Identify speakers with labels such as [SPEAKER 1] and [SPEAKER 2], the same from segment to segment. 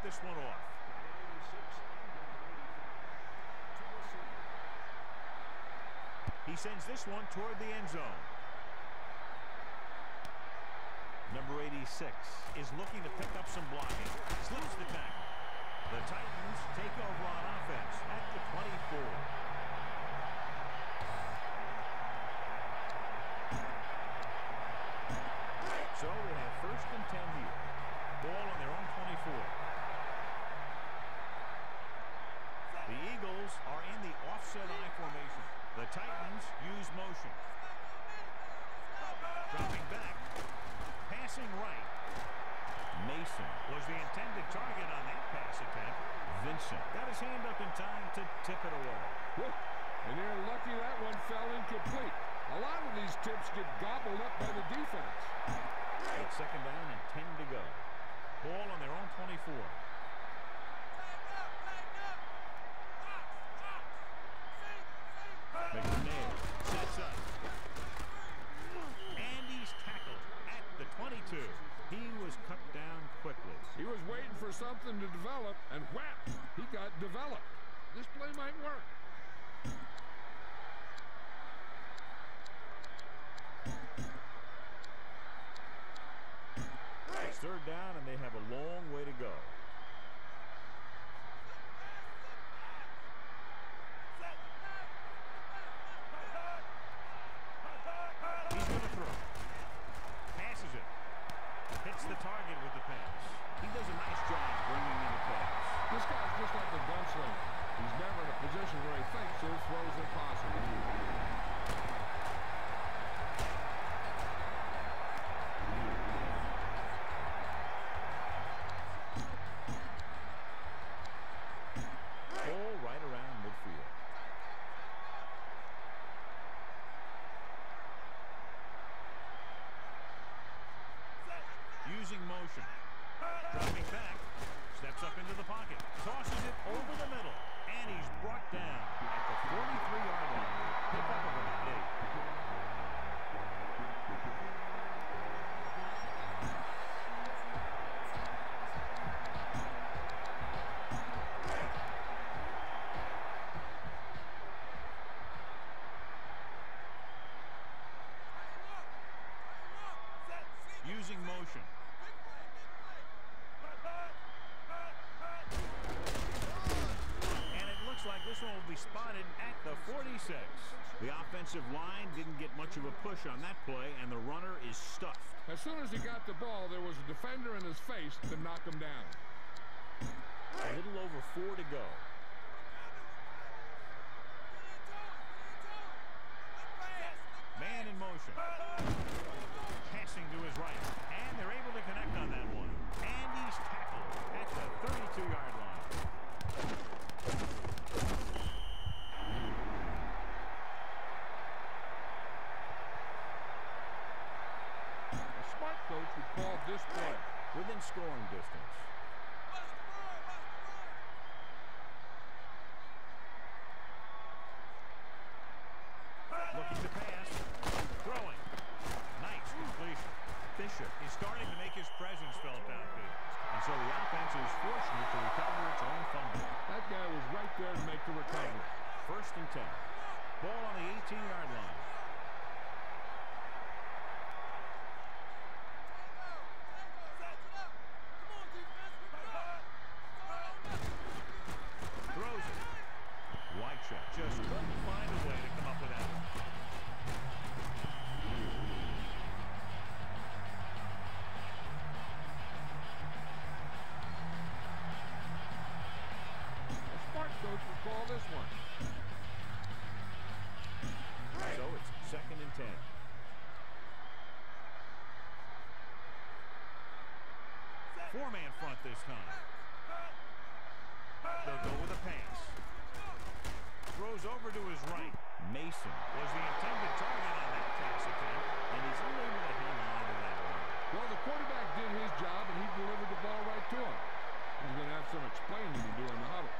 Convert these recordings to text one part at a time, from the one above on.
[SPEAKER 1] this one off. He sends this one toward the end zone. Number 86 is looking to pick up some blocking. Slips the tackle. The Titans take over on offense at the 24. So we have 1st and 10 here. Ball on their own 24. The Eagles are in the offset I formation. The Titans use motion. Dropping back. Passing right. Mason was the intended target on that pass attempt. Vincent got his hand up in time to tip it away.
[SPEAKER 2] And they're lucky that one fell incomplete. A lot of these tips get gobbled up by the defense.
[SPEAKER 1] It's 2nd down and 10 to go. Ball on their own 24. McNair sets up. And he's tackled at the 22. He was cut down quickly.
[SPEAKER 2] He was waiting for something to develop, and whap, he got developed. This play might work.
[SPEAKER 1] It's 3rd down, and they have a long way to go. He's going to throw. Passes it. Hits the target with the pass. He does a nice job bringing in the pass.
[SPEAKER 2] This guy's just like a gunslinger. He's never in a position where he thinks his throw's impossible.
[SPEAKER 1] Ball right around midfield. Using motion. Dropping back. Steps up into the pocket. Tosses it over the middle. And he's brought down at the 43-yard line. Pickup of about 8. Using motion. And it looks like this one will be spotted at the 46. The offensive line didn't get much of a push on that play, and the runner is stuffed.
[SPEAKER 2] As soon as he got the ball, there was a defender in his face to knock him down.
[SPEAKER 1] A little over 4 to go. Man in motion. Passing to his right. And they're able to connect on that one. And he's tackled at the 32-yard line.
[SPEAKER 2] A smart coach would call this play
[SPEAKER 1] within scoring distance. Looking to pass. Throwing. Nice completion. Bishop is starting to make his presence felt downfield. And so the offense is fortunate to recover its own fumble.
[SPEAKER 2] That guy was right there to make the recovery.
[SPEAKER 1] 1st and 10. Ball on the 18-yard line. Throws it. Whitecheck just couldn't find a way to come up with that.
[SPEAKER 2] A smart coach would call this one.
[SPEAKER 1] So it's 2nd and 10. Four-man front this time. They'll go with a pass. Throws over to his right. Mason was the intended target on that pass attempt, and he's unable to hang on to that one.
[SPEAKER 2] Well, the quarterback did his job, and he delivered the ball right to him. He's going to have some explaining to do in the huddle.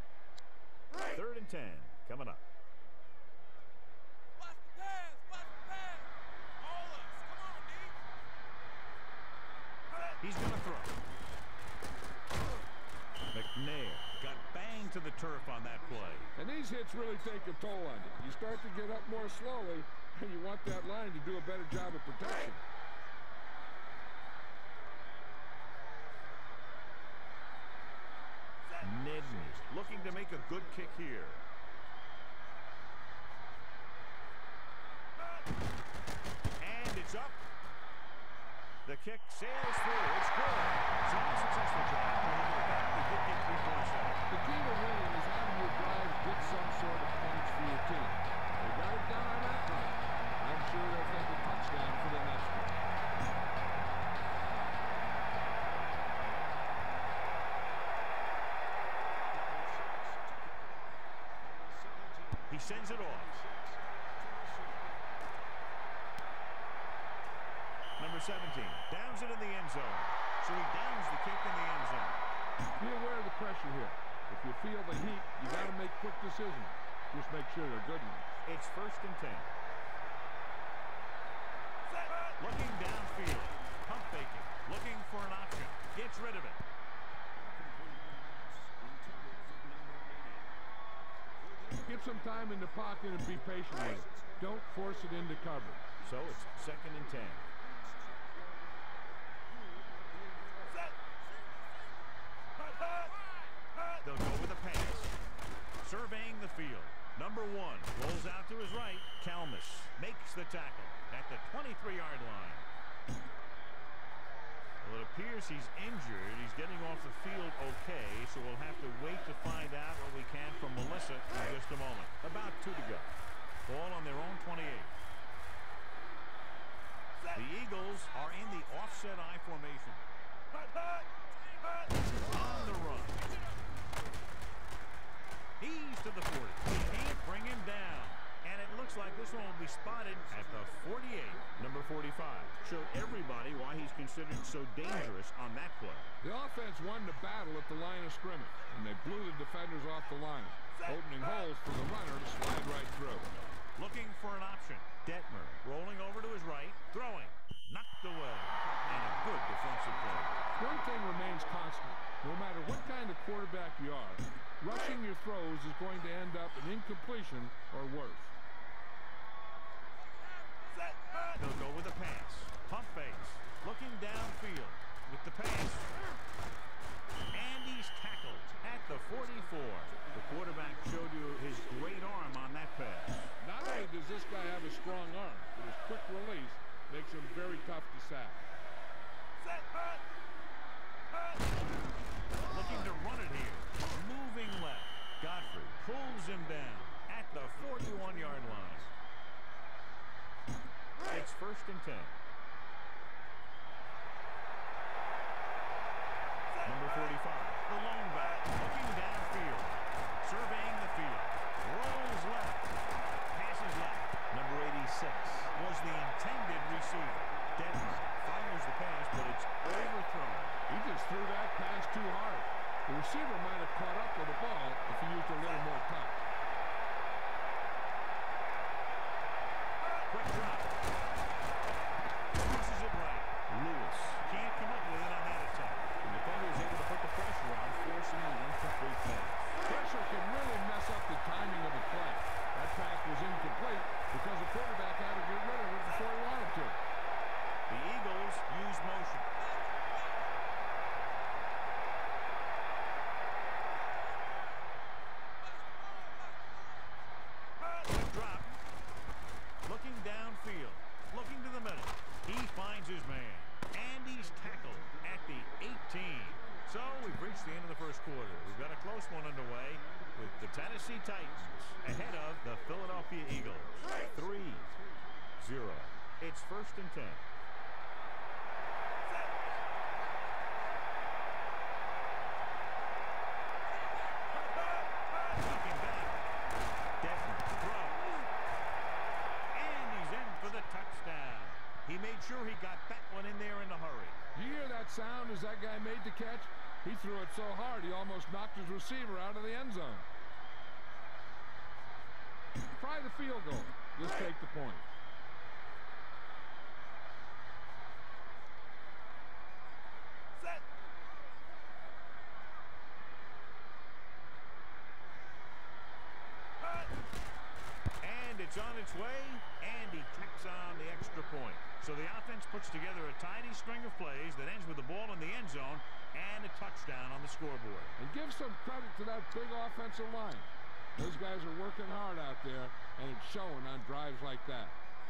[SPEAKER 1] 3rd and 10 coming up. to the turf on that play.
[SPEAKER 2] And these hits really take a toll on you. You start to get up more slowly, and you want that line to do a better job of protection.
[SPEAKER 1] Nedney looking to make a good kick here. And it's up. The kick sails through. It's good. So a successful job. They did get 3 points out.
[SPEAKER 2] The key to winning is having your drives get some sort of points for your team. They got it done on that one. I'm sure they'll take a touchdown for the next one.
[SPEAKER 1] He sends it off. Number 17 downs it in the end zone. So he downs the kick in the end zone.
[SPEAKER 2] Be aware of the pressure here. If you feel the heat, you got to make quick decisions. Just make sure they're good ones.
[SPEAKER 1] It's 1st and 10. Looking downfield. Pump faking. Looking for an option. Gets rid of it.
[SPEAKER 2] Give some time in the pocket and be patient with it. Don't force it into cover.
[SPEAKER 1] So it's 2nd and 10. They'll go with a pass. Surveying the field. Number 1 rolls out to his right. Kalmus makes the tackle at the 23-yard line. Well, it appears he's injured. He's getting off the field okay, so we'll have to wait to find out what we can from Melissa in just a moment. About 2 to go. Ball on their own 28. The Eagles are in the offset I formation. On the run. He's to the 40. Can't bring him down. And it looks like this one will be spotted at the 48. Number 45 showed everybody why he's considered so dangerous on that play.
[SPEAKER 2] The offense won the battle at the line of scrimmage, and they blew the defenders off the line, opening holes for the runner to slide right through.
[SPEAKER 1] Looking for an option. Detmer rolling over to his right, throwing, knocked away, and a good defensive play.
[SPEAKER 2] One thing remains constant. No matter what kind of quarterback you are, rushing your throws is going to end up an incompletion or worse.
[SPEAKER 1] They'll go with a pass. Pump fakes. Looking downfield with the pass. And he's tackled at the 44. The quarterback showed you his great arm on that pass.
[SPEAKER 2] Not only does this guy have a strong arm, but his quick release makes him very tough to sack.
[SPEAKER 1] Looking to run it here. Moving left. Godfrey pulls him down at the 41-yard line. It's 1st and 10. Number 45, the lone back, looking downfield, surveying the field, rolls left, passes left. Number 86 was the intended receiver. Denver fires the pass, but it's overthrown.
[SPEAKER 2] He just threw that pass too hard. The receiver might have caught up with the ball if he used a little more touch.
[SPEAKER 1] Quick drop. Crosses it right. Lewis can't come up with it on that attack. The defender is able to put the pressure on, forcing an incomplete pass.
[SPEAKER 2] Pressure can really mess up the timing of the play. That pass was incomplete because the quarterback had to get rid of it before he wanted to.
[SPEAKER 1] The Eagles use motion. Quick drop. Looking downfield. Looking to the middle. He finds his man. And he's tackled at the 18. So we've reached the end of the first quarter. We've got a close one underway with the Tennessee Titans ahead of the Philadelphia Eagles. 3-0. It's 1st and 10. Looking back. Detmer throws. And he's in for the touchdown. He made sure he got that one in there in a hurry.
[SPEAKER 2] You hear that sound as that guy made the catch? He threw it so hard he almost knocked his receiver out of the end zone. Try the field goal. Just take the point.
[SPEAKER 1] It's on its way, and he tacks on the extra point. So the offense puts together a tidy string of plays that ends with the ball in the end zone and a touchdown on the scoreboard.
[SPEAKER 2] And give some credit to that big offensive line. Those guys are working hard out there, and it's showing on drives like that.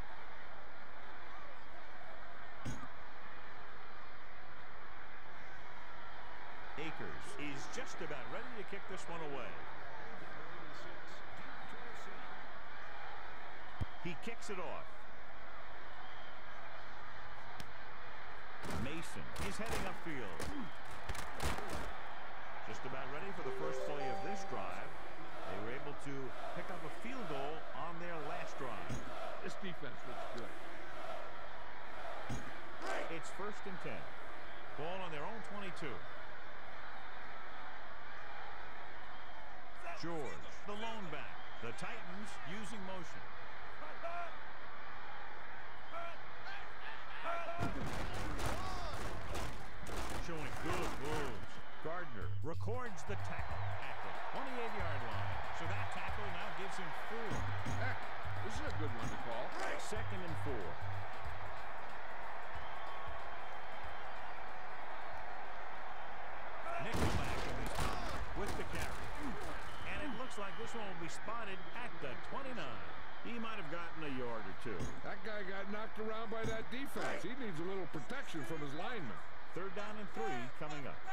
[SPEAKER 1] Akers is just about ready to kick this one away. He kicks it off. Mason is heading upfield. Just about ready for the first play of this drive. They were able to pick up a field goal on their last drive.
[SPEAKER 2] This defense looks good.
[SPEAKER 1] It's 1st and 10. Ball on their own 22. George, the lone back. The Titans using motion. Showing good moves. Gardner records the tackle at the 28-yard line. So that tackle now gives him 4.
[SPEAKER 2] Heck, this is a good one to call.
[SPEAKER 1] 2nd and 4. Nickelback in this time with the carry. And it looks like this one will be spotted at the 29. He might have gotten a yard or 2.
[SPEAKER 2] That guy got knocked around by that defense. He needs a little protection from his lineman.
[SPEAKER 1] 3rd down and 3 coming up.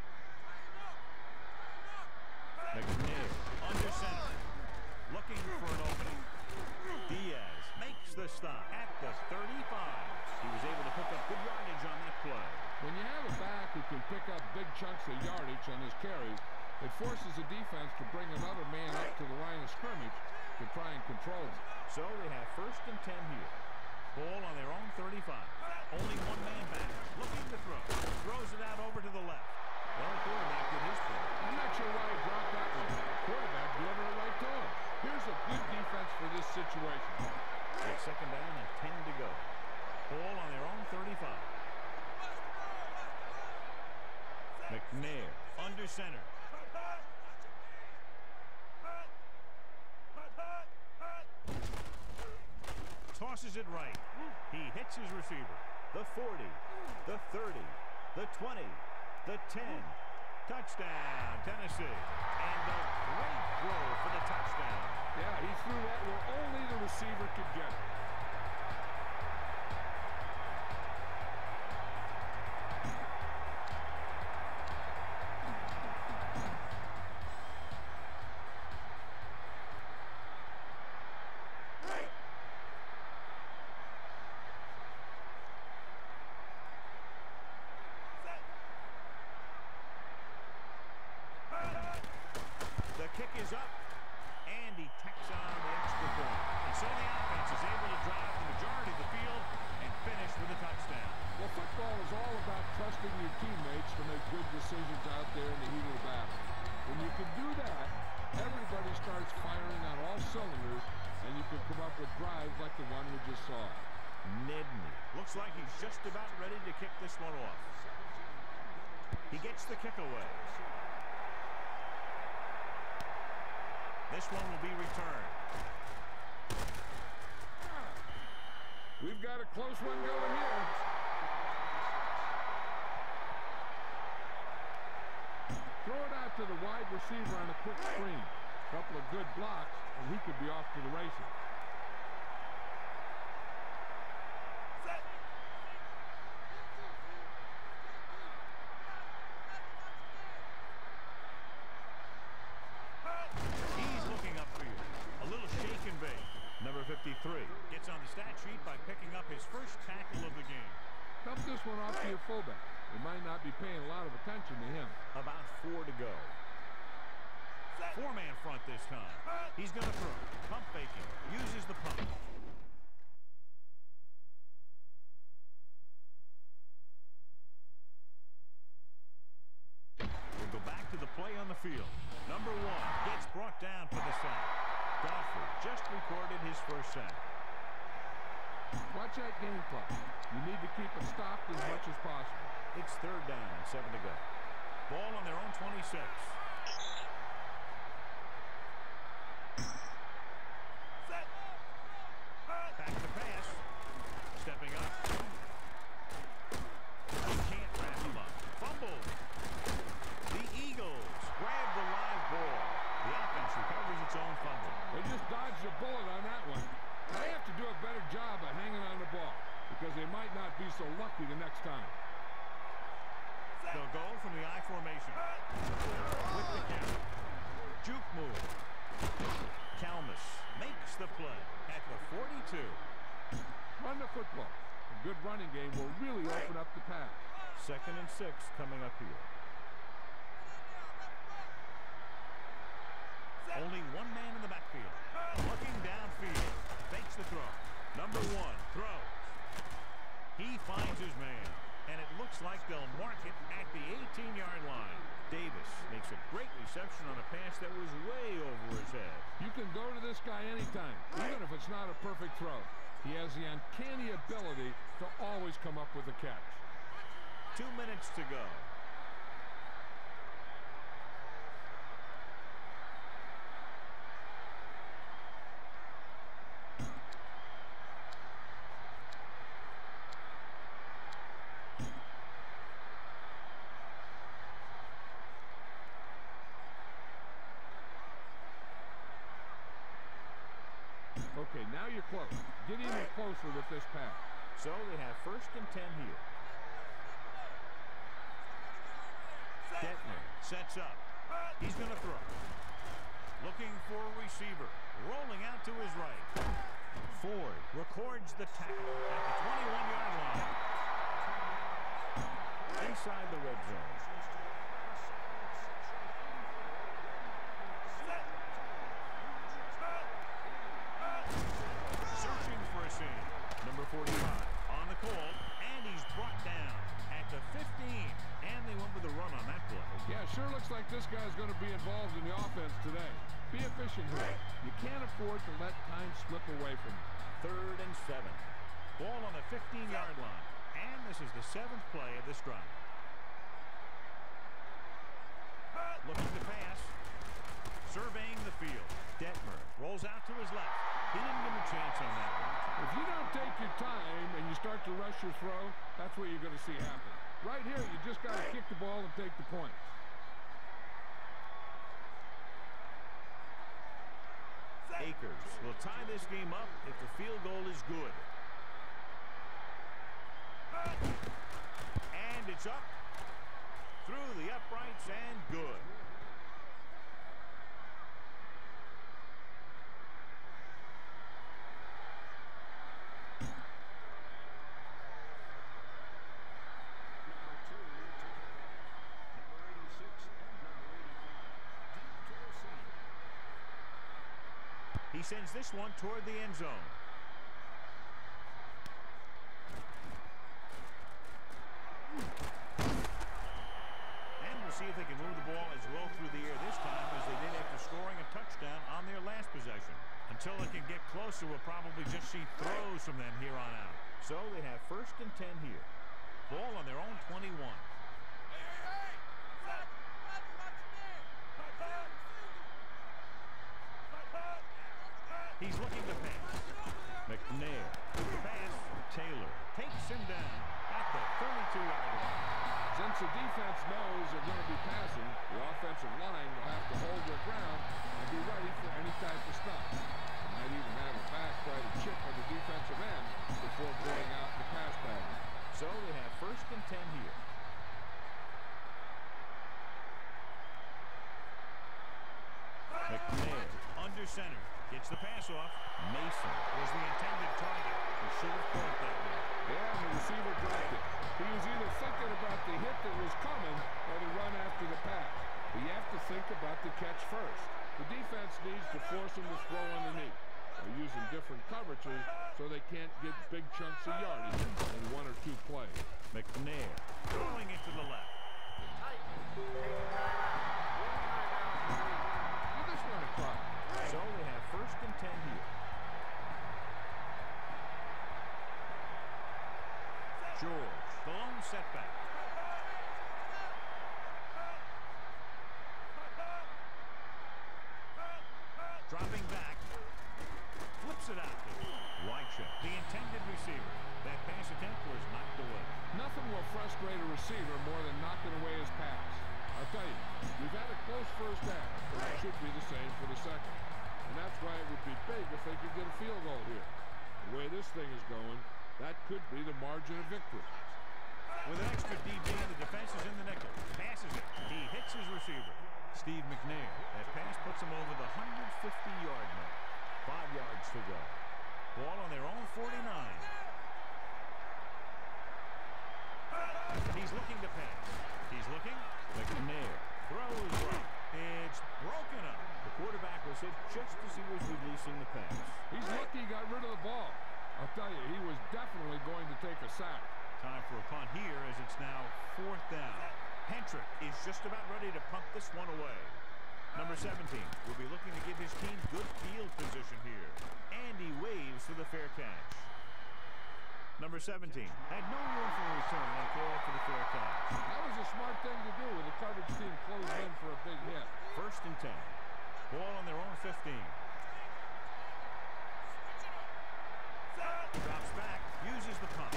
[SPEAKER 1] McNair under center. Looking for an opening. Diaz makes the stop at the 35. He was able to pick up good yardage on that play.
[SPEAKER 2] When you have a back who can pick up big chunks of yardage on his carries, it forces the defense to bring another man up to the line of scrimmage to try and control it.
[SPEAKER 1] So they have 1st and 10 here. Ball on their own 35. Only one man back. Looking to throw. Throws it out over to the left. Well, the quarterback did his play.
[SPEAKER 2] I'm not sure why he dropped that one. The quarterback delivered it right to him. Here's a good defense for this situation.
[SPEAKER 1] It's 2nd down and 10 to go. Ball on their own 35. McNair under center. Tosses it right. He hits his receiver. The 40, the 30, the 20, the 10. Touchdown, Tennessee. And a great throw for the touchdown.
[SPEAKER 2] Yeah, he threw that where only the receiver could get it.
[SPEAKER 1] Kick is up, and he tacks on the extra point. And so the offense is able to drive the majority of the field and finish with a touchdown.
[SPEAKER 2] Well, football is all about trusting your teammates to make good decisions out there in the heat of the battle. When you can do that, everybody starts firing on all cylinders, and you can come up with drives like the one we just saw.
[SPEAKER 1] Nedney looks like he's just about ready to kick this one off. He gets the kick away. This one will be returned.
[SPEAKER 2] We've got a close one going here. Throw it out to the wide receiver on a quick screen. A couple of good blocks, and he could be off to the races.
[SPEAKER 1] Number 53 gets on the stat sheet by picking up his first tackle of the game.
[SPEAKER 2] Dump this one off to your fullback. You might not be paying a lot of attention to him.
[SPEAKER 1] About 4 to go. 4-man front this time. He's going to throw. Pump faking. Uses the pump. We'll go back to the play on the field. Number 1 gets brought down for the sack. Godfrey just recorded his first sack.
[SPEAKER 2] Watch that game clock. You need to keep it stopped as much as possible.
[SPEAKER 1] It's 3rd down and 7 to go. Ball on their own 26.
[SPEAKER 2] dodged a bullet on that one. They have to do a better job of hanging on the ball because they might not be so lucky the next time.
[SPEAKER 1] They'll go from the I formation. With the count. Juke move. Kalmus makes the play at the 42.
[SPEAKER 2] Run the football. A good running game will really open up the pass.
[SPEAKER 1] 2nd and 6 coming up here. Only one man in the backfield. Looking downfield. Fakes the throw. Number 1 throws. He finds his man. And it looks like they'll mark it at the 18-yard line. Davis makes a great reception on a pass that was way over his head.
[SPEAKER 2] You can go to this guy anytime, even if it's not a perfect throw. He has the uncanny ability to always come up with a catch.
[SPEAKER 1] 2 minutes to go.
[SPEAKER 2] Okay, now you're close. Get even closer with this pass.
[SPEAKER 1] So they have 1st and 10 here. Detmer sets up. He's going to throw. Looking for a receiver. Rolling out to his right. Ford records the tackle at the 21-yard line. Inside the red zone. Searching for a seam. Number 45 on the call, and he's brought down at the 15. And they went with a run on that play.
[SPEAKER 2] Yeah, sure looks like this guy's going to be involved in the offense today. Be efficient here. You can't afford to let time slip away from you.
[SPEAKER 1] 3rd and 7. Ball on the 15-yard line. And this is the 7th play of this drive. Looking to pass. Surveying the field. Detmer rolls out to his left. He didn't give him a chance on that one.
[SPEAKER 2] If you don't take your time and you start to rush your throw, that's what you're going to see happen. Right here, you just got to kick the ball and take the points.
[SPEAKER 1] Akers will tie this game up if the field goal is good. And it's up. Through the uprights and good. He sends this one toward the end zone. And we'll see if they can move the ball as well through the air this time as they did after scoring a touchdown on their last possession. Until they can get closer, we'll probably just see throws from them here on out. So they have 1st and 10 here. Ball on their own 21. He's looking to pass. McNair with the pass. Taylor takes him down at the 32-yard line.
[SPEAKER 2] Since the defense knows they're going to be passing, the offensive line will have to hold their ground and be ready for any type of stop. They might even have a back try to chip on the defensive end before going out in the pass pattern.
[SPEAKER 1] So they have 1st and 10 here. McNair under center. Gets the pass off. Mason was the intended target. He should have caught that one.
[SPEAKER 2] Yeah, and the receiver dropped it. He was either thinking about the hit that was coming or the run after the pass. But you have to think about the catch first. The defense needs to force him to throw underneath. They're using different coverages so they can't get big chunks of yardage in 1 or 2 plays.
[SPEAKER 1] McNair throwing it to the left.
[SPEAKER 2] Well, this run across.
[SPEAKER 1] So they have 1st and 10 here. George, the lone setback. Dropping back. Flips it out. Wycheck, the intended receiver. That pass attempt was knocked away.
[SPEAKER 2] Nothing will frustrate a receiver more than knocking away his pass. I'll tell you, we've had a close first half, but it should be the same for the second. And that's why play would be big if they could get a field goal here. The way this thing is going, that could be the margin of victory.
[SPEAKER 1] With an extra DB, the defense is in the nickel. Passes it. He hits his receiver, Steve McNair. That pass puts him over the 150-yard mark. 5 yards to go. Ball on their own 49. He's looking to pass. He's looking. McNair throws right. It's broken up. The quarterback was hit just as he was releasing the pass.
[SPEAKER 2] He's lucky he got rid of the ball. I'll tell you, he was definitely going to take a sack.
[SPEAKER 1] Time for a punt here as it's now 4th down. Hentrick is just about ready to punt this one away. Number 17 will be looking to give his team good field position here. And he waves for the fair catch. Number 17 had no room for a return and call for the fair catch.
[SPEAKER 2] That was a smart thing to do with the coverage team closed in for a big hit.
[SPEAKER 1] 1st and 10. Ball on their own 15. Drops back, uses the pump.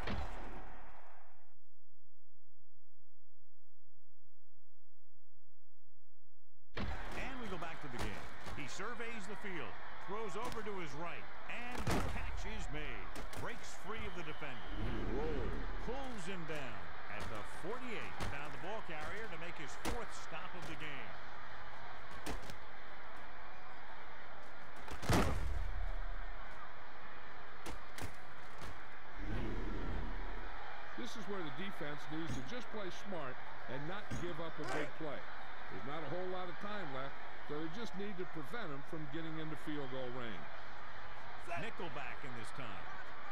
[SPEAKER 1] And we go back to the game. He surveys the field, throws over to his right, and the catch is made. Breaks free of the defender. Roll. Pulls him down at the 48. Found the ball carrier to make his 4th stop of the game.
[SPEAKER 2] This is where the defense needs to just play smart and not give up a big play. There's not a whole lot of time left, so they just need to prevent them from getting into field goal range.
[SPEAKER 1] Nickelback in this time.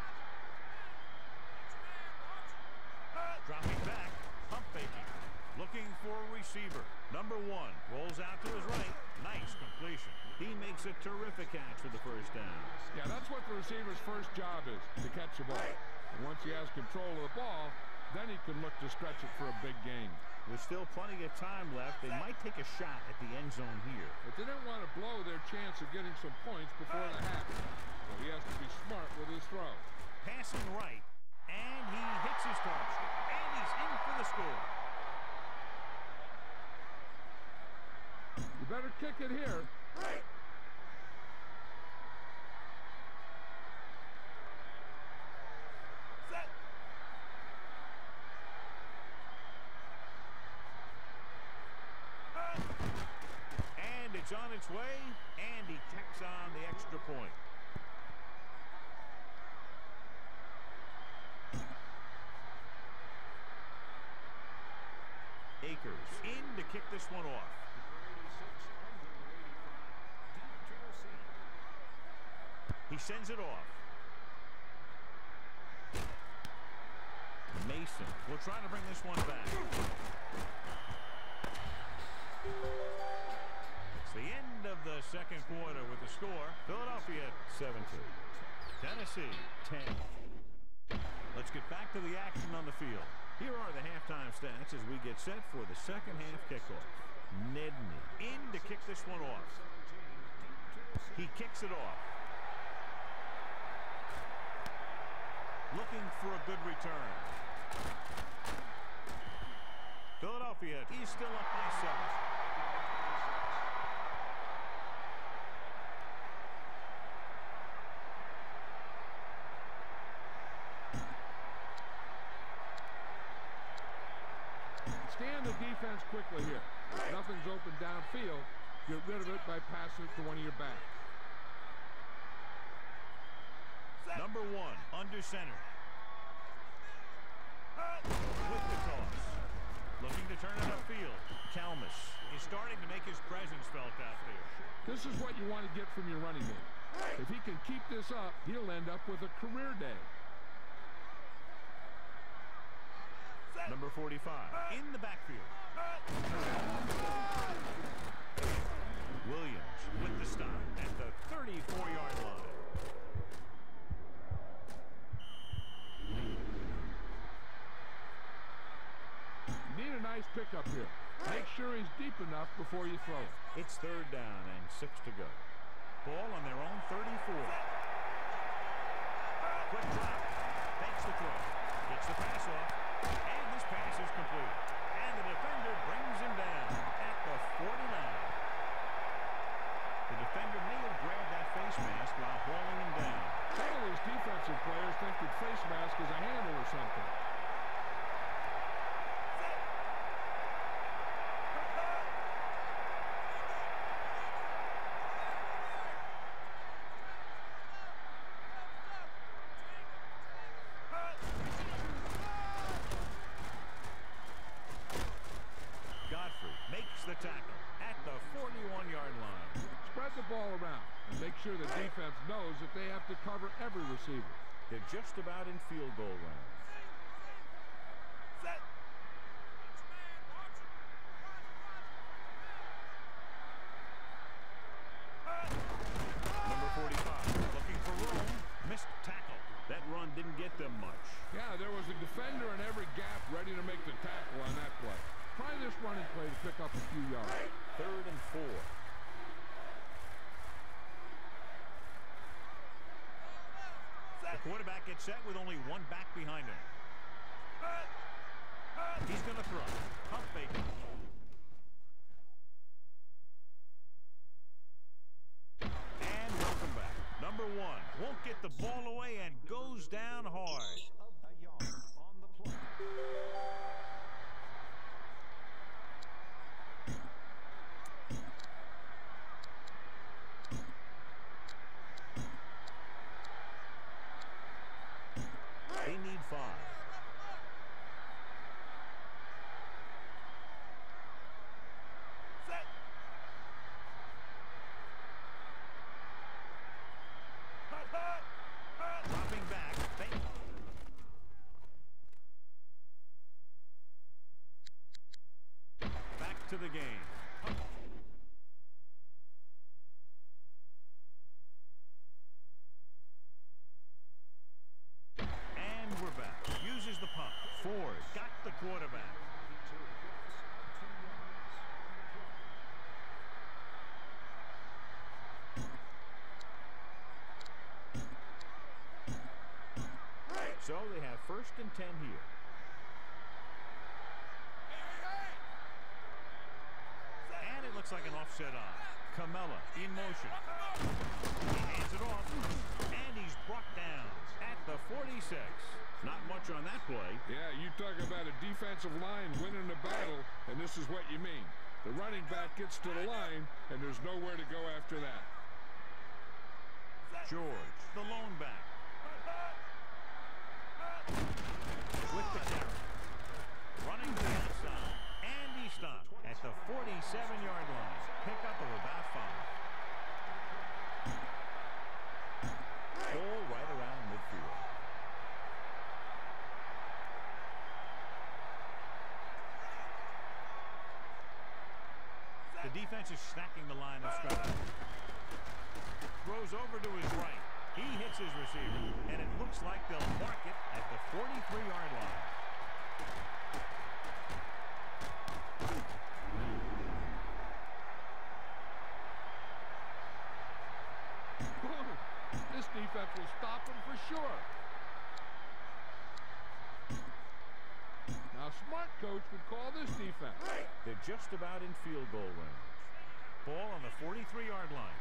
[SPEAKER 1] Dropping back, pump faking. Looking for a receiver. Number 1 rolls out to his right. Nice completion. He makes a terrific catch for the 1st down.
[SPEAKER 2] Yeah, that's what the receiver's first job is, to catch the ball. And once he has control of the ball, then he can look to stretch it for a big gain.
[SPEAKER 1] There's still plenty of time left. They might take a shot at the end zone here.
[SPEAKER 2] But they didn't want to blow their chance of getting some points before the half. So he has to be smart with his throw.
[SPEAKER 1] Passing right, and he hits his target. And he's in for the score.
[SPEAKER 2] You better kick it here.
[SPEAKER 1] And it's on its way, and he tacks on the extra point. Akers in to kick this one off. He sends it off. Mason will try to bring this one back. It's the end of the 2nd quarter with the score. Philadelphia 17. Tennessee 10. Let's get back to the action on the field. Here are the halftime stats as we get set for the 2nd half kickoff. Nedney in to kick this one off. He kicks it off. Looking for a good return. Philadelphia is still up by 7.
[SPEAKER 2] Scan the defense quickly here. If nothing's open downfield, get rid of it by passing it to one of your backs.
[SPEAKER 1] Number 1 under center. With the toss. Looking to turn it upfield. Kalmus is starting to make his presence felt out there.
[SPEAKER 2] This is what you want to get from your running back. If he can keep this up, he'll end up with a career day.
[SPEAKER 1] Number 45 in the backfield. Williams with the stop at the 34-yard line.
[SPEAKER 2] You need a nice pickup here. Make sure he's deep enough before you throw it.
[SPEAKER 1] It's 3rd down and 6 to go. Ball on their own 34. Quick drop. Fakes the throw. Gets the pass off. And this pass is complete. And the defender brings him down at the 49. The defender may have grabbed that
[SPEAKER 2] mask as a handle or something.
[SPEAKER 1] Makes the tackle at the 41-yard line.
[SPEAKER 2] Spread the ball around and make sure the defense knows that they have to cover every receiver.
[SPEAKER 1] They're just about in field goal range.
[SPEAKER 3] Set.
[SPEAKER 1] Number 45 looking for room. Missed tackle. That run didn't get them much.
[SPEAKER 2] Yeah, there was a defender in every gap ready to make the tackle on that play. Try this running play to pick up a few yards.
[SPEAKER 1] 3rd and 4. The quarterback gets set with only one back behind him. He's going to throw. Pump fake. And welcome back. Number 1 won't get the ball away and goes down hard.
[SPEAKER 3] A yard on the play.
[SPEAKER 1] They need 5.
[SPEAKER 3] Set.
[SPEAKER 1] Dropping back. Back to the game. And we're back. Uses the pump. Ford got the quarterback. So they have 1st and 10 here. And it looks like an offset on. Camella in motion. He hands it off. And he's brought down at the 46. Not much on that play.
[SPEAKER 2] Yeah, you talk about a defensive line winning the battle, and this is what you mean. The running back gets to the line, and there's nowhere to go after that.
[SPEAKER 1] George, the lone back. With the carry. Running to the outside. And he stopped at the 47-yard line. Pickup of about 5. Ball right around midfield. The defense is stacking the line of scrimmage. Throws over to his right. He hits his receiver, and it looks like they'll mark it at the 43-yard line.
[SPEAKER 2] This defense will stop him for sure. Now, smart coach would call this defense.
[SPEAKER 1] They're just about in field goal range. Ball on the 43-yard line.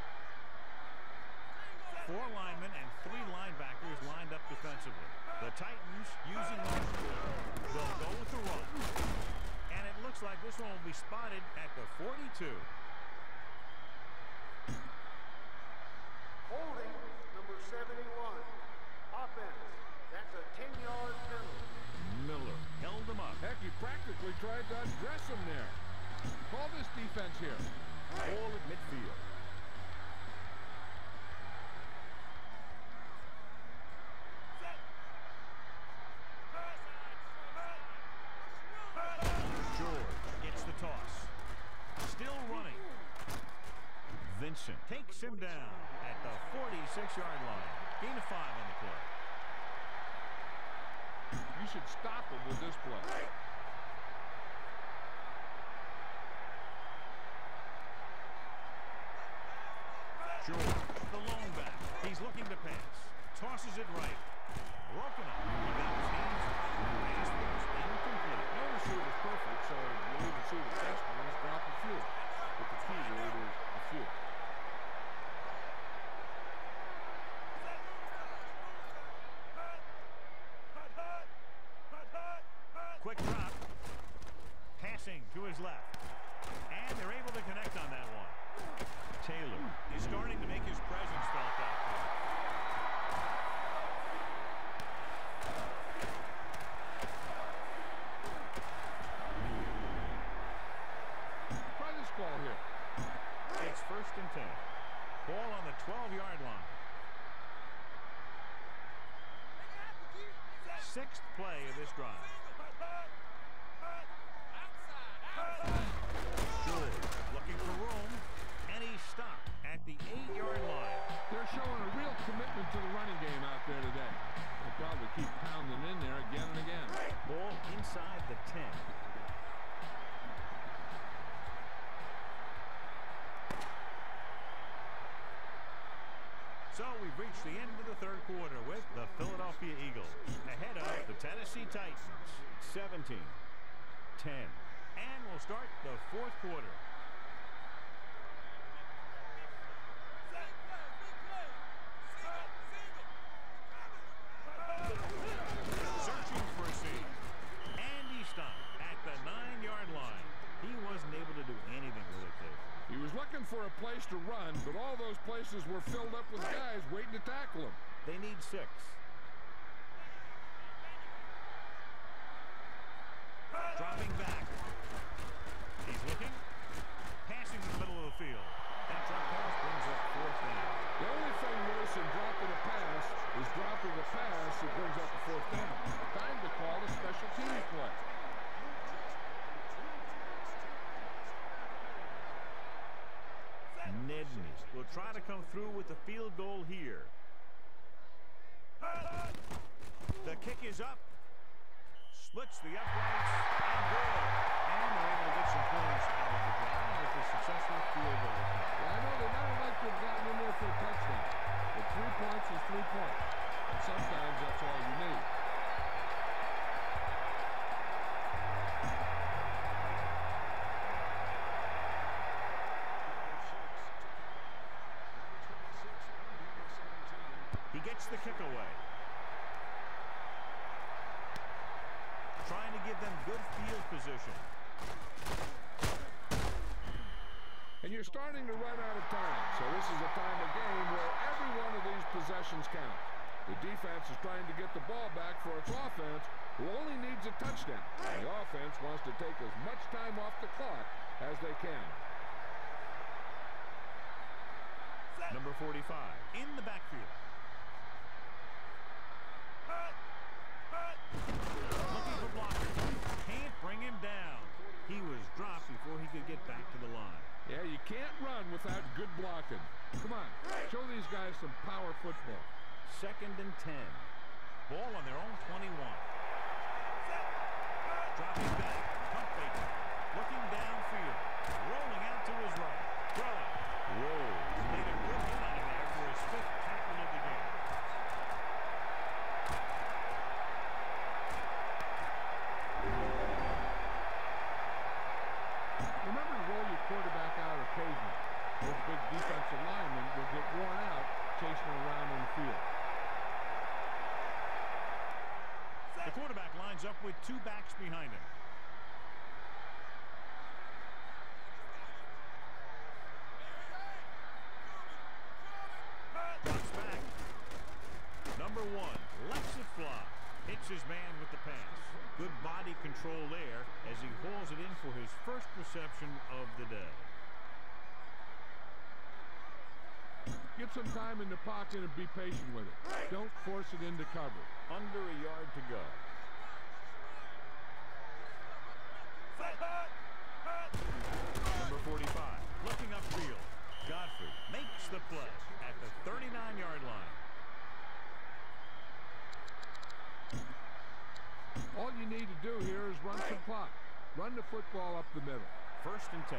[SPEAKER 1] 4 linemen and 3 linebackers lined up defensively. The Titans using motion. They'll go with the run. And it looks like this one will be spotted at the 42.
[SPEAKER 3] Holding number 71. Offense. That's a 10-yard penalty.
[SPEAKER 1] Miller held him up.
[SPEAKER 2] Heck, he practically tried to undress him there. Call this defense here.
[SPEAKER 1] Ball at midfield. Vincent takes him down at the 46-yard line. Gain of 5 on the play.
[SPEAKER 2] You should stop him with this play.
[SPEAKER 1] George, the lone back. He's looking to pass. Tosses it right. Broken up. He got his hands on the pass was incomplete.
[SPEAKER 2] No receiver is perfect, so you'll even see the test ones drop a few. But the key word is a few.
[SPEAKER 1] Ball on the 12-yard line. Sixth play of this drive. George looking for room, and he's stopped at the 8-yard line.
[SPEAKER 2] They're showing a real commitment to the running game out there today. They'll probably keep pounding in there again and again.
[SPEAKER 1] Ball inside the 10. So we've reached the end of the third quarter with the Philadelphia Eagles ahead of the Tennessee Titans, 17-10. And we'll start the fourth quarter. Searching for a seam. And he stopped at the 9-yard line. He wasn't able to do anything with it there.
[SPEAKER 2] He was looking for a place to run, but all those places were filled up with guys waiting to tackle him.
[SPEAKER 1] They need 6. Dropping back. He's looking. Passing in the middle of the field. That drop pass brings up 4th down.
[SPEAKER 2] The only thing worse than dropping a pass is dropping a pass that brings up a 4th down. Time to call a special teams play.
[SPEAKER 1] Nedney will try to come through with the field goal here. The kick is up. Splits the uprights and good. And they're able to get some points out of the drive with a successful field goal attempt.
[SPEAKER 2] Well, I know they might have liked to have gotten in there for a touchdown, but 3 points is 3 points. And sometimes that's all you need.
[SPEAKER 1] He gets the kick away. Trying to give them good field position.
[SPEAKER 2] And you're starting to run out of time, so this is a time of game where every one of these possessions counts. The defense is trying to get the ball back for its offense, who only needs a touchdown. The offense wants to take as much time off the clock as they can.
[SPEAKER 1] Number 45 in the backfield. Looking for blockers. Can't bring him down. He was dropped before he could get back to the line.
[SPEAKER 2] Yeah, you can't run without good blocking. Come on, show these guys some power football.
[SPEAKER 1] 2nd and 10. Ball on their own 21. Dropping back. Pump faking. Looking downfield. Rolling out to his right. Throwing. Whoa. He made a good hit on him there for his 5th tackle of the game.
[SPEAKER 2] Remember to roll your quarterback out occasionally. Those big defensive linemen will get worn out chasing around in the field.
[SPEAKER 1] The quarterback lines up with 2 backs behind him. Drops back. Number 1 lets it fly. Hits his man with the pass. Good body control there as he hauls it in for his first reception of the day.
[SPEAKER 2] Get some time in the pocket and be patient with it. Don't force it into cover.
[SPEAKER 1] Under a yard to go. Number 45 looking upfield. Godfrey makes the play at the 39-yard line.
[SPEAKER 2] All you need to do here is run some clock. Run the football up the middle.
[SPEAKER 1] 1st and 10.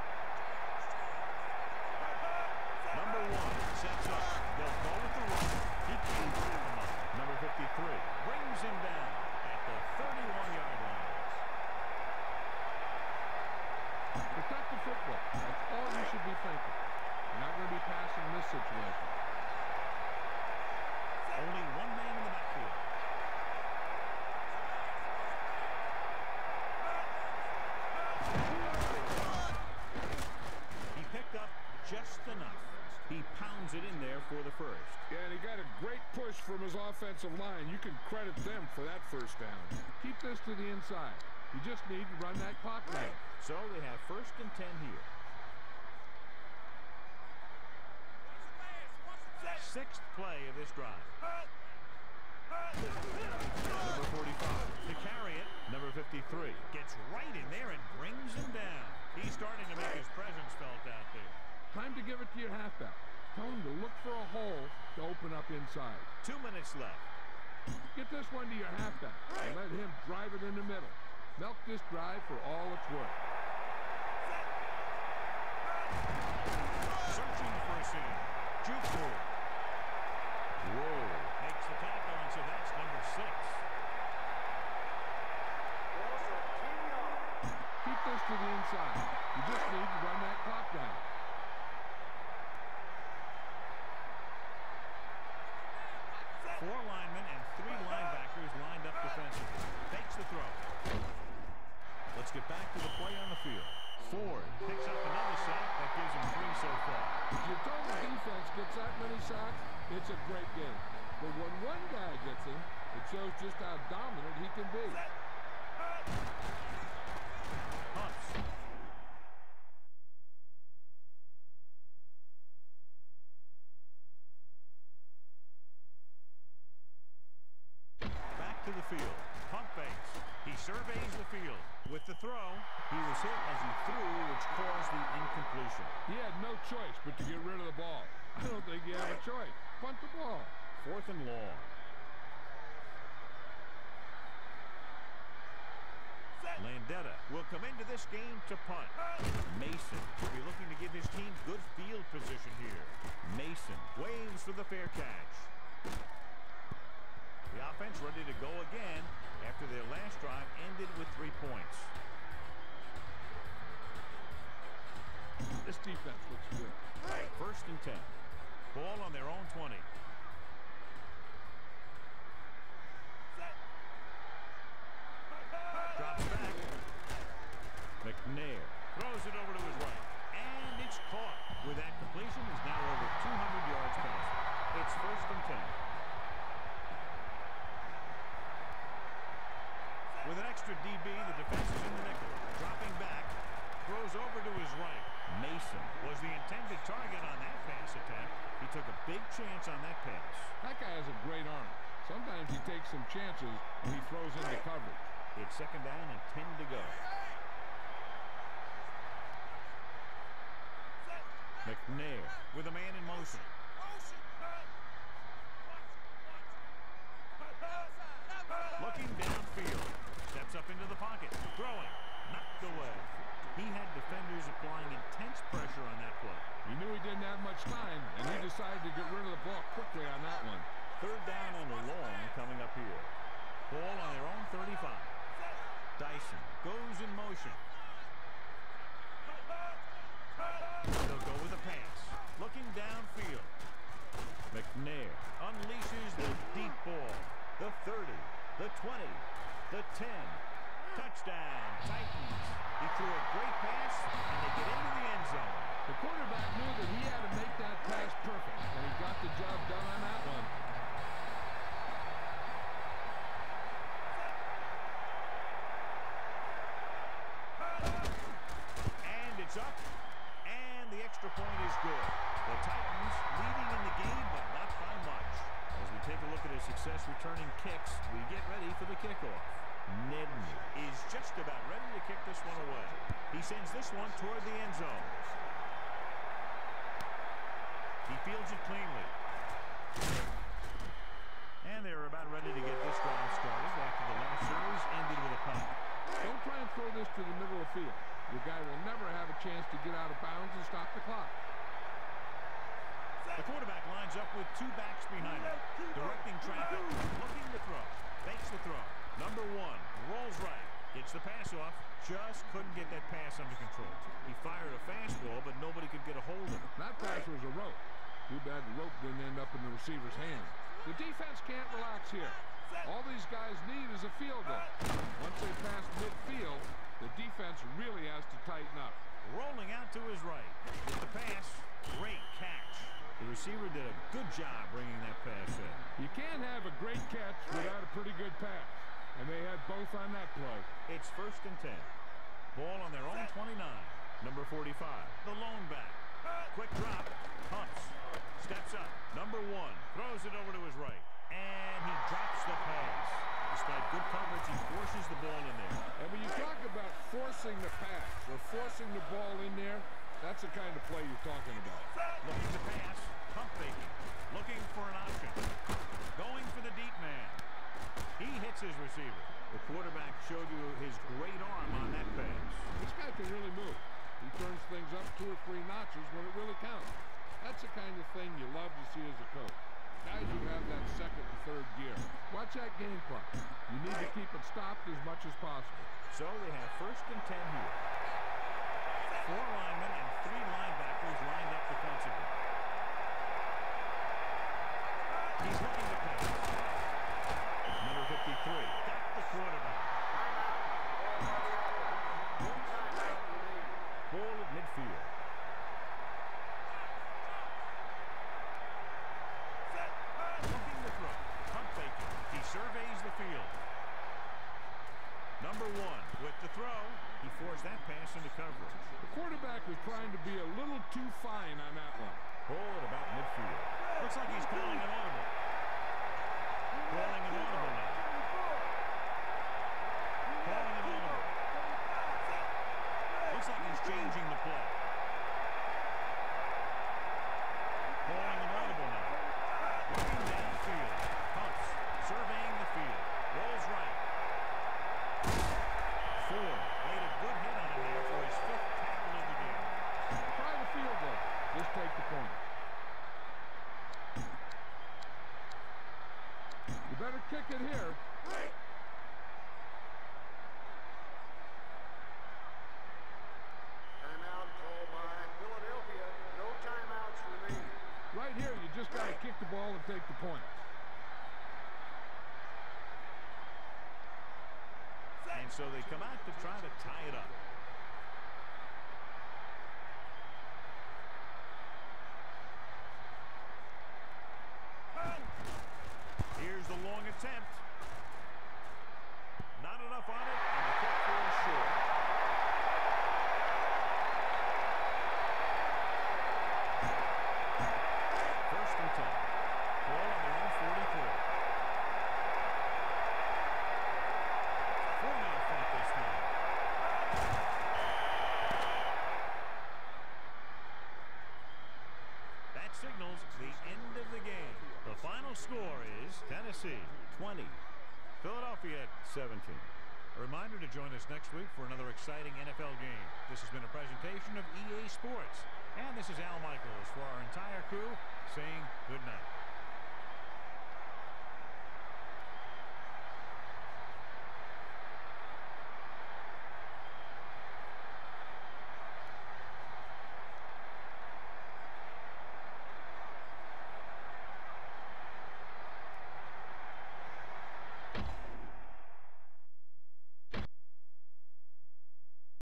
[SPEAKER 1] Number 1 sets up. They'll go with the run. He can't wrap him up. Number 53 brings him down at the 31-yard line.
[SPEAKER 2] Protect the football. That's all you should be thinking. You're not going to be passing in this situation.
[SPEAKER 1] Only 1 man in the backfield. He picked up just enough. He pounds it in there for the first.
[SPEAKER 2] Yeah, and he got a great push from his offensive line. You can credit them for that first down. Keep this to the inside. You just need to run that clock down.
[SPEAKER 1] So they have 1st and 10 here. sixth play of this drive. Number 45 to carry it. Number 53 gets right in there and brings him down. He's starting to make his presence felt out there.
[SPEAKER 2] Time to give it to your halfback. Tell him to look for a hole to open up inside.
[SPEAKER 1] 2 minutes left.
[SPEAKER 2] Get this one to your halfback and let him drive it in the middle. Milk this drive for all it's worth.
[SPEAKER 1] Searching for a seam. Juke move. Whoa. Makes the tackle, and so that's number 6.
[SPEAKER 2] Keep this to the inside. You just need to run that clock down.
[SPEAKER 1] Four linemen and 3 linebackers lined up defensively. Fakes the throw. Let's get back to the play on the field. Ford picks up another sack. That gives him 3 so far.
[SPEAKER 2] If your total defense gets that many sacks, it's a great game. But when one guy gets him, it shows just how dominant he can be.
[SPEAKER 1] Hunts. Back to the field. Pump fakes. He surveys the field. With the throw, he was hit as he threw, which caused the incompletion.
[SPEAKER 2] He had no choice but to get rid of the ball. I don't think he had a choice. Punt the ball.
[SPEAKER 1] 4th and long. Landetta will come into this game to punt. Mason will be looking to give his team good field position here. Mason waves for the fair catch. The offense ready to go again after their last drive ended with 3 points.
[SPEAKER 2] This defense looks good.
[SPEAKER 1] 1st and 10. Ball on their own 20. Drops back. McNair throws it over to his right. And it's caught. With that completion, is now over 200 yards passing. It's 1st and 10. With an extra DB, the defense is in the nickel. Dropping back. Throws over to his right. Mason was the intended target on that pass attempt. He took a big chance on that pass.
[SPEAKER 2] That guy has a great arm. Sometimes he takes some chances when he throws into coverage.
[SPEAKER 1] It's 2nd down and 10 to go. McNair with a man in motion. Looking downfield. Steps up into the pocket. Throwing. Knocked away. He had defenders applying intense pressure on that play.
[SPEAKER 2] He knew he didn't have much time, and he decided to get rid of the ball quickly on that one.
[SPEAKER 1] 3rd down and long coming up here. Ball on their own 35. Dyson goes in motion. They'll go with a pass. Looking downfield. McNair unleashes the deep ball. The 30, the 20, the 10. Touchdown, Titans. He threw a great pass, and they get into the end zone.
[SPEAKER 2] The quarterback knew that he had to make that pass perfect, and he got the job done on that one.
[SPEAKER 1] And it's up, and the extra point is good. The Titans leading in the game, but not by much. As we take a look at his success returning kicks, we get ready for the kickoff. Nedden is just about ready to kick this one away. He sends this one toward the end zone. He fields it cleanly. And they're about ready to get this drive started after the last series ended with a punt.
[SPEAKER 2] Don't try and throw this to the middle of the field. Your guy will never have a chance to get out of bounds and stop the clock.
[SPEAKER 1] The quarterback lines up with 2 backs behind him. Directing traffic, looking to throw. Fakes the throw. Number 1 rolls right. Gets the pass off. Just couldn't get that pass under control. He fired a fastball, but nobody could get a hold of it.
[SPEAKER 2] That pass was a rope. Too bad the rope didn't end up in the receiver's hand. The defense can't relax here. All these guys need is a field goal. Once they pass midfield, the defense really has to tighten up.
[SPEAKER 1] Rolling out to his right. With the pass, great catch. The receiver did a good job bringing that pass in.
[SPEAKER 2] You can't have a great catch without a pretty good pass. And they had both on that play.
[SPEAKER 1] It's 1st and 10. Ball on their own 29. Number 45, the lone back. Quick drop. Hunts. Steps up. Number Number 1 throws it over to his right. And he drops the pass. Despite good coverage, he forces the ball in there.
[SPEAKER 2] And when you talk about forcing the pass or forcing the ball in there, that's the kind of play you're talking about.
[SPEAKER 1] Looking to pass. Pump faking. Looking for an option. Going for the deep man. He hits his receiver. The quarterback showed you his great arm on that pass.
[SPEAKER 2] This guy can really move. He turns things up 2 or 3 notches when it really counts. That's the kind of thing you love to see as a coach. Guys who have that second and third gear. Watch that game clock. You need to keep it stopped as much as possible.
[SPEAKER 1] So they have 1st and 10 here. 4 linemen and 3 linebackers lined up defensively. He's looking to pass. Number 53 got the quarterback. Ball at midfield. Looking to throw. Pump faking. He surveys the field. Number 1 with the throw. He forced that pass into coverage.
[SPEAKER 2] The quarterback was trying to be a little too fine on that one.
[SPEAKER 1] Ball at about midfield. Looks like he's calling an audible. Calling an audible now. Calling an audible. Looks like he's changing the play. Calling an audible now. Looking downfield. Pumps. Surveying the field. Rolls right. Ford laid a good hit on him there for his 5th tackle of the game.
[SPEAKER 2] Try the field goal. Just take the point. You better kick it here.
[SPEAKER 3] Timeout called by Philadelphia. No timeouts remaining.
[SPEAKER 2] Right here, you just got to kick the ball and take the point.
[SPEAKER 1] And so they come out to try to tie it up. Here's the long attempt. Not enough on it, and the kick falls short. First and 10. Ball on their own 43. 4-man front this time. That signals the end of the game. The final score is Tennessee 20, Philadelphia 17. A reminder to join us next week for another exciting NFL game. This has been a presentation of EA Sports. And this is Al Michaels for our entire crew saying good night.